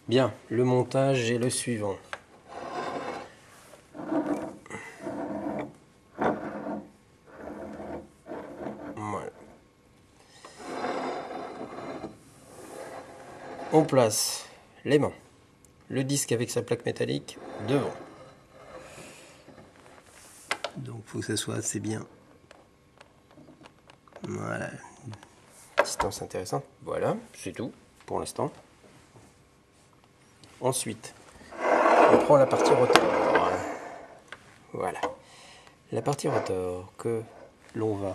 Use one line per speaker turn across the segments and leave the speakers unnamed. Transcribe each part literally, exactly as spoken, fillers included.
Bien, le montage est le suivant. Voilà. On place l'aimant, le disque avec sa plaque métallique devant. Donc il faut que ça soit assez bien. Voilà. Distance intéressante. Voilà, c'est tout pour l'instant. Ensuite, on prend la partie rotor. Voilà. La partie rotor que l'on va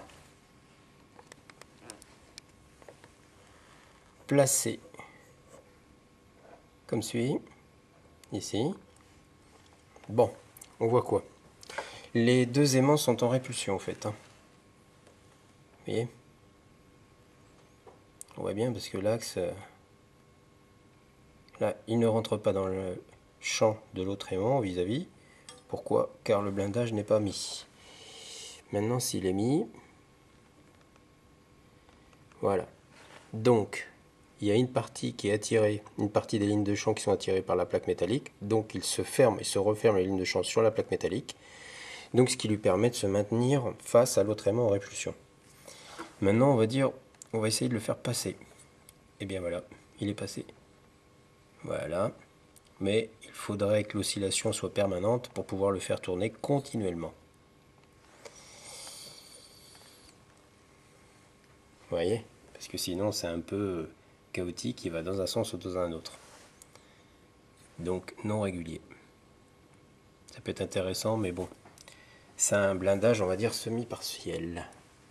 placer comme suit. Ici. Bon, on voit quoi? Les deux aimants sont en répulsion en fait. Hein. Vous voyez? On voit bien parce que l'axe, là, il ne rentre pas dans le champ de l'autre aimant vis-à-vis. Pourquoi? Car le blindage n'est pas mis. Maintenant, s'il est mis, voilà. Donc, il y a une partie qui est attirée, une partie des lignes de champ qui sont attirées par la plaque métallique. Donc, il se ferme et se referme les lignes de champ sur la plaque métallique. Donc, ce qui lui permet de se maintenir face à l'autre aimant en répulsion. Maintenant, on va dire, on va essayer de le faire passer. Et bien voilà, il est passé. Voilà. Mais il faudrait que l'oscillation soit permanente pour pouvoir le faire tourner continuellement. Vous voyez? Parce que sinon c'est un peu chaotique, il va dans un sens ou dans un autre. Donc non régulier. Ça peut être intéressant, mais bon. C'est un blindage, on va dire, semi-partiel.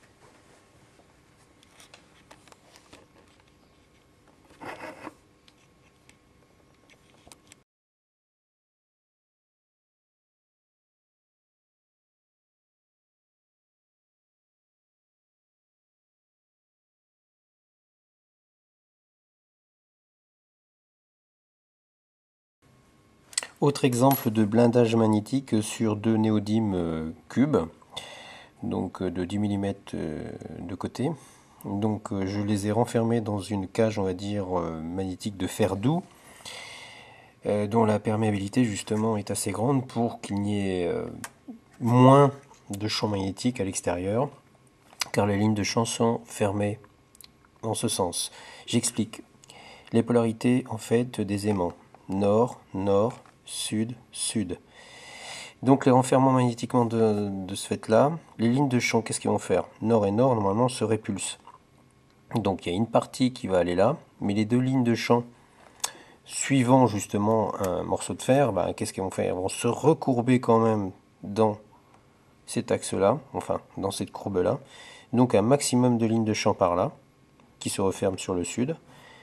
Autre exemple de blindage magnétique sur deux néodymes euh, cubes, donc euh, de dix millimètres euh, de côté. Donc euh, je les ai renfermés dans une cage, on va dire, euh, magnétique de fer doux, euh, dont la perméabilité justement est assez grande pour qu'il n'y ait euh, moins de champ magnétique à l'extérieur, car les lignes de champ sont fermées en ce sens. J'explique. Les polarités en fait des aimants, nord, nord, sud, sud. Donc les renfermements magnétiquement de, de ce fait-là, les lignes de champ, qu'est-ce qu'ils vont faire? Nord et nord, normalement, se répulsent. Donc il y a une partie qui va aller là, mais les deux lignes de champ suivant justement un morceau de fer, bah, qu'est-ce qu'ils vont faire? Ils vont se recourber quand même dans cet axe-là, enfin dans cette courbe-là. Donc un maximum de lignes de champ par là, qui se referment sur le sud.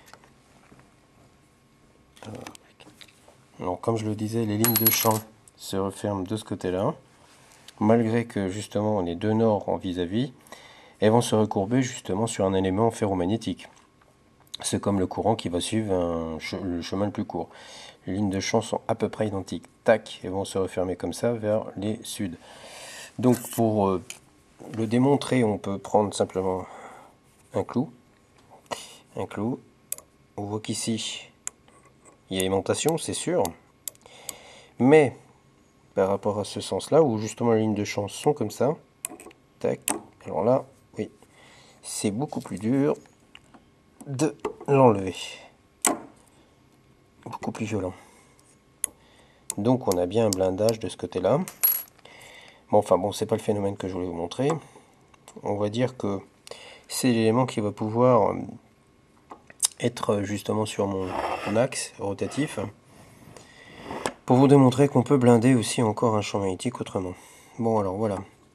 Alors comme je le disais, les lignes de champ se referment de ce côté-là, malgré que justement les deux nord en vis-à-vis, elles vont se recourber justement sur un élément ferromagnétique. C'est comme le courant qui va suivre un, le chemin le plus court. Les lignes de champ sont à peu près identiques. Tac, elles vont se refermer comme ça vers les suds. Donc pour euh, le démontrer, on peut prendre simplement un clou. Un clou. On voit qu'ici, il y a aimantation, c'est sûr. Mais par rapport à ce sens-là, où justement les lignes de champ sont comme ça, tac, alors là, oui, c'est beaucoup plus dur de l'enlever. Beaucoup plus violent. Donc on a bien un blindage de ce côté-là. Bon, enfin bon, c'est pas le phénomène que je voulais vous montrer. On va dire que c'est l'élément qui va pouvoir être justement sur mon axe rotatif pour vous démontrer qu'on peut blinder aussi encore un champ magnétique autrement. Bon, alors voilà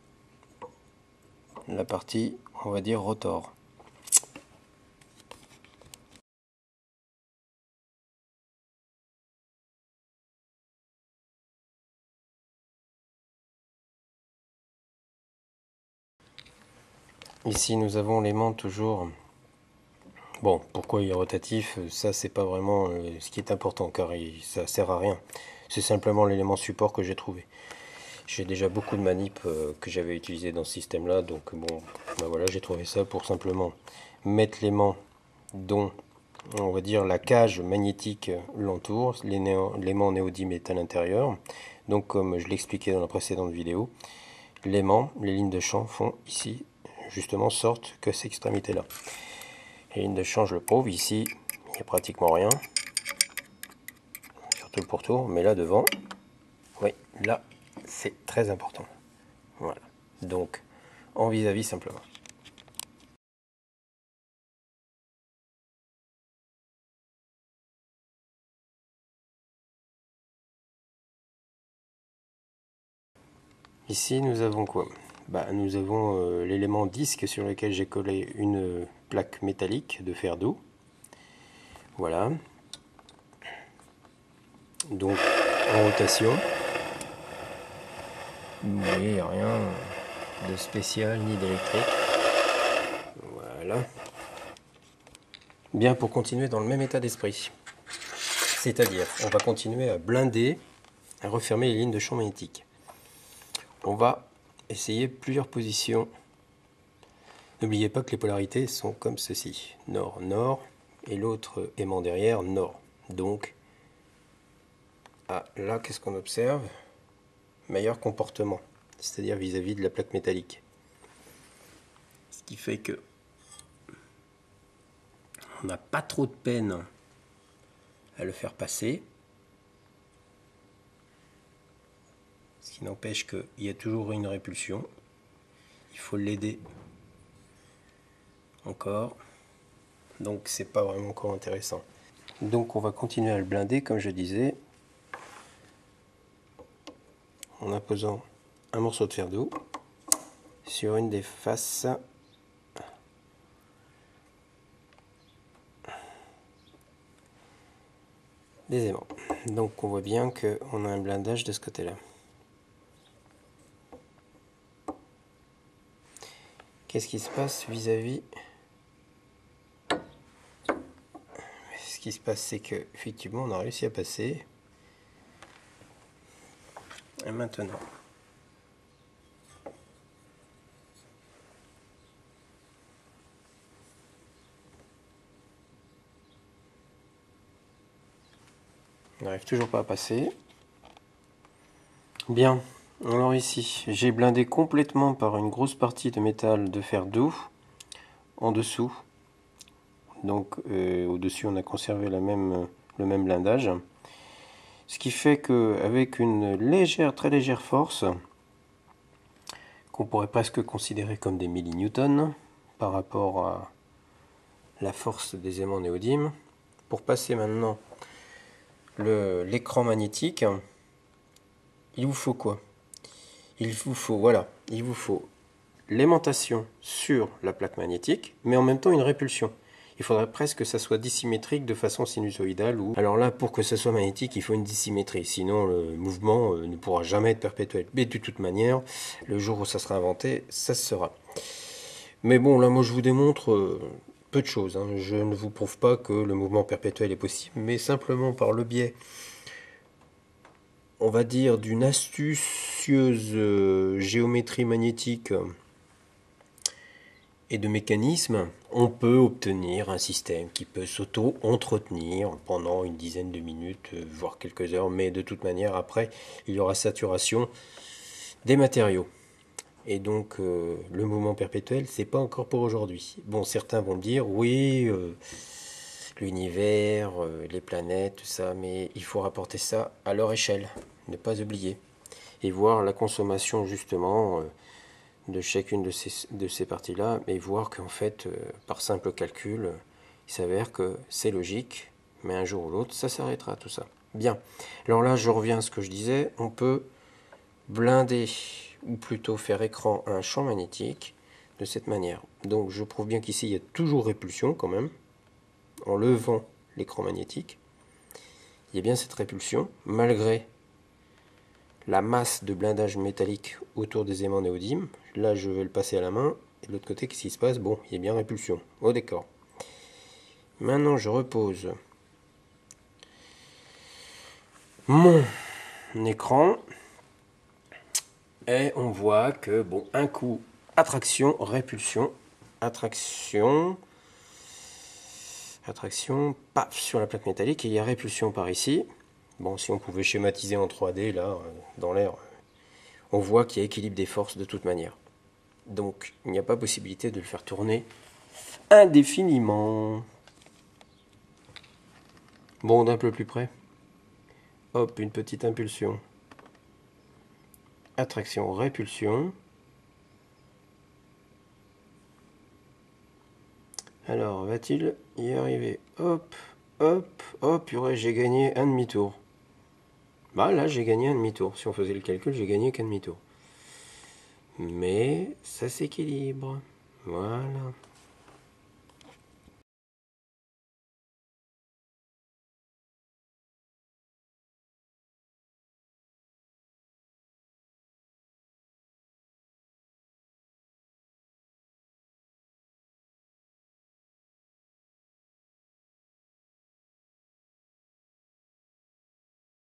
la partie, on va dire, rotor. Ici nous avons l'aimant toujours. Bon, pourquoi il est rotatif? Ça c'est pas vraiment euh, ce qui est important, car il, ça sert à rien. C'est simplement l'élément support que j'ai trouvé. J'ai déjà beaucoup de manips euh, que j'avais utilisé dans ce système là, donc bon, ben voilà, j'ai trouvé ça pour simplement mettre l'aimant dont on va dire la cage magnétique l'entoure, l'aimant néodyme est à l'intérieur. Donc comme je l'expliquais dans la précédente vidéo, l'aimant, les lignes de champ font ici, justement sortent que cette extrémité là. Les lignes de champ, je le prouve, ici il n'y a pratiquement rien, surtout le pourtour, mais là devant, oui, là c'est très important. Voilà, donc en vis-à-vis simplement. Ici nous avons quoi? Bah, nous avons euh, l'élément disque sur lequel j'ai collé une plaque métallique de fer doux. Voilà. Donc en rotation. Oui, rien de spécial ni d'électrique. Voilà. Bien, pour continuer dans le même état d'esprit. C'est-à-dire, on va continuer à blinder, à refermer les lignes de champ magnétique. On va essayer plusieurs positions. N'oubliez pas que les polarités sont comme ceci. Nord, nord, et l'autre aimant derrière, nord. Donc, ah, là, qu'est-ce qu'on observe? Meilleur comportement, c'est-à-dire vis-à-vis de la plaque métallique. Ce qui fait que on n'a pas trop de peine à le faire passer. Ce qui n'empêche qu'il y a toujours une répulsion. Il faut l'aider encore. Donc c'est pas vraiment encore intéressant. Donc on va continuer à le blinder comme je disais. En apposant un morceau de fer doux sur une des faces des aimants. Donc on voit bien qu'on a un blindage de ce côté-là. Qu'est-ce qui se passe vis-à-vis? Ce qui se passe, c'est que effectivement on a réussi à passer. Et maintenant, on n'arrive toujours pas à passer. Bien, alors ici, j'ai blindé complètement par une grosse partie de métal de fer doux en dessous. Donc euh, au-dessus, on a conservé la même, le même blindage. Ce qui fait qu'avec une légère, très légère force, qu'on pourrait presque considérer comme des millinewtons par rapport à la force des aimants néodymes, pour passer maintenant l'écran magnétique, il vous faut quoi? Il vous faut, voilà, il vous faut l'aimantation sur la plaque magnétique, mais en même temps une répulsion. Il faudrait presque que ça soit dissymétrique de façon sinusoïdale. Ou... Alors là, pour que ça soit magnétique, il faut une dissymétrie. Sinon, le mouvement euh, ne pourra jamais être perpétuel. Mais de toute manière, le jour où ça sera inventé, ça se sera. Mais bon, là, moi, je vous démontre euh, peu de choses. Hein. Je ne vous prouve pas que le mouvement perpétuel est possible, mais simplement par le biais, on va dire, d'une astucieuse euh, géométrie magnétique et de mécanismes, on peut obtenir un système qui peut s'auto-entretenir pendant une dizaine de minutes, voire quelques heures, mais de toute manière, après, il y aura saturation des matériaux. Et donc, euh, le mouvement perpétuel, c'est pas encore pour aujourd'hui. Bon, certains vont me dire, oui, euh, l'univers, euh, les planètes, tout ça, mais il faut rapporter ça à leur échelle, ne pas oublier. Et voir la consommation, justement, euh, de chacune de ces, de ces parties-là, et voir qu'en fait, euh, par simple calcul, il s'avère que c'est logique, mais un jour ou l'autre, ça s'arrêtera tout ça. Bien. Alors là, je reviens à ce que je disais, on peut blinder, ou plutôt faire écran à un champ magnétique, de cette manière. Donc je prouve bien qu'ici, il y a toujours répulsion quand même, en levant l'écran magnétique. Il y a bien cette répulsion, malgré la masse de blindage métallique autour des aimants néodymes. Là, je vais le passer à la main. Et de l'autre côté, qu'est-ce qui se passe? Bon, il y a bien répulsion. Au décor. Maintenant, je repose mon écran. Et on voit que, bon, un coup, attraction, répulsion, attraction. Attraction, paf, sur la plaque métallique, et il y a répulsion par ici. Bon, si on pouvait schématiser en trois D, là, dans l'air, on voit qu'il y a équilibre des forces de toute manière. Donc, il n'y a pas possibilité de le faire tourner indéfiniment. Bon, d'un peu plus près. Hop, une petite impulsion. Attraction, répulsion. Alors, va-t-il y arriver? Hop, hop, hop, purée, j'ai gagné un demi-tour. Bah là, j'ai gagné un demi-tour. Si on faisait le calcul, j'ai gagné qu'un demi-tour. Mais ça s'équilibre. Voilà.